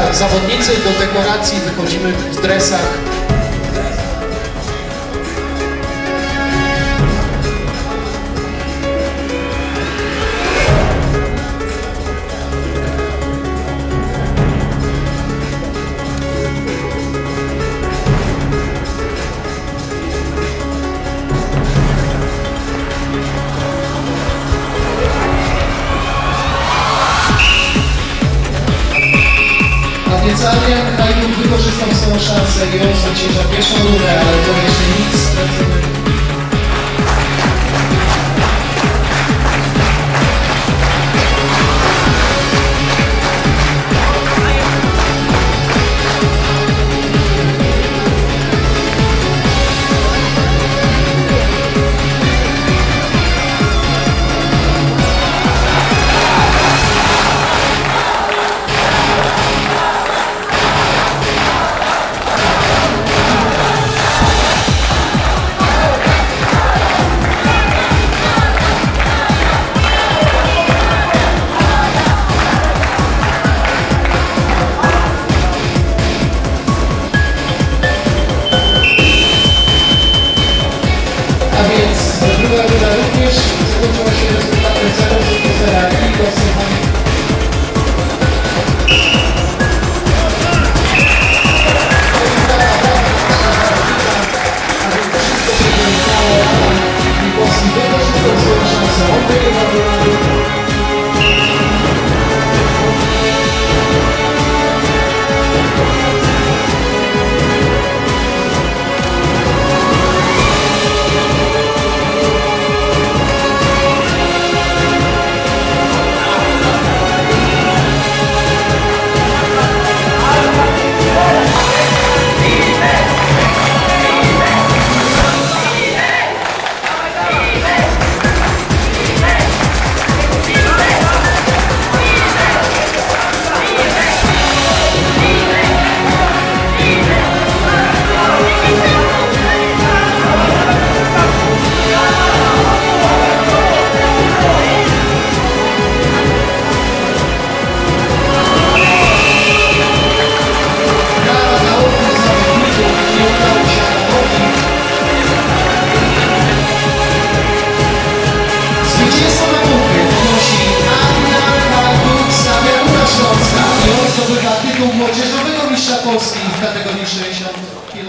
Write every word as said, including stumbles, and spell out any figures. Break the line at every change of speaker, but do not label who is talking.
zawodnicy do dekoracji wychodzimy w dresach.
Obiecanie, Hajduk wykorzystał swoją szansę i on zwycięża pierwszą rundę, ale to jeszcze nic stracone. A więc druga runda również skończyła się rezultatem zero do zera i głosowanie. A więc wszystko się wyjechało, a Nikosy wykorzystał swoją szansę, on wygrywa. Tytuł młodzieżowego mistrza Polski w kategorii sześćdziesiąt kilogramów.